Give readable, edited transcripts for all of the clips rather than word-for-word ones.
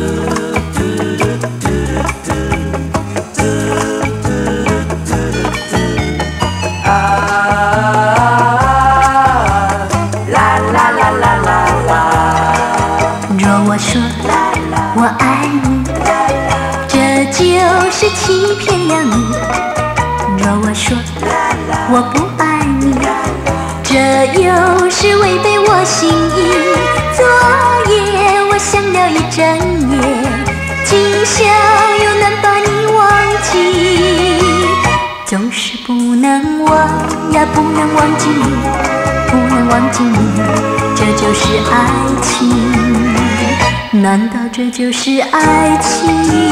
我说我爱你，这就是欺骗了你；若我说我不爱你，这又是违背我心意。昨夜我想了一整夜，今宵又难把你忘记，总是不能忘呀，不能忘记你，不能忘记你，这就是爱情。难道这就是爱情？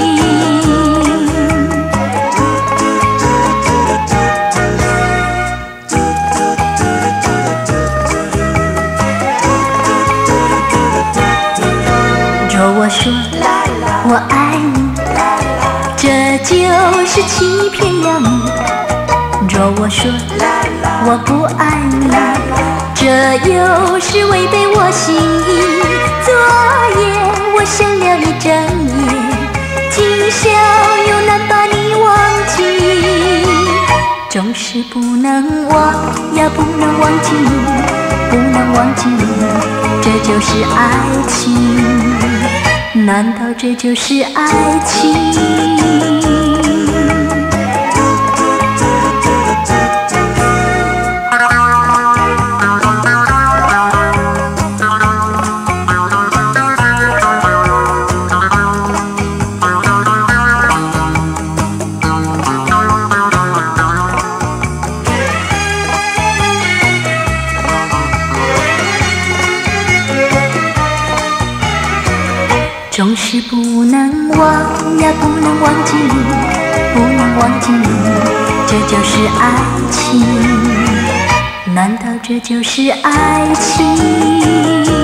若我说我爱你，这就是欺骗了你；若我说我不爱你，这又是违背我心意。昨夜我想了一整夜，今宵又难把你忘记，总是不能忘呀，不能忘记你，不能忘记你，这就是爱情。难道这就是爱情？总是不能忘呀，不能忘记你，不能忘记你，这就是爱情。难道这就是爱情？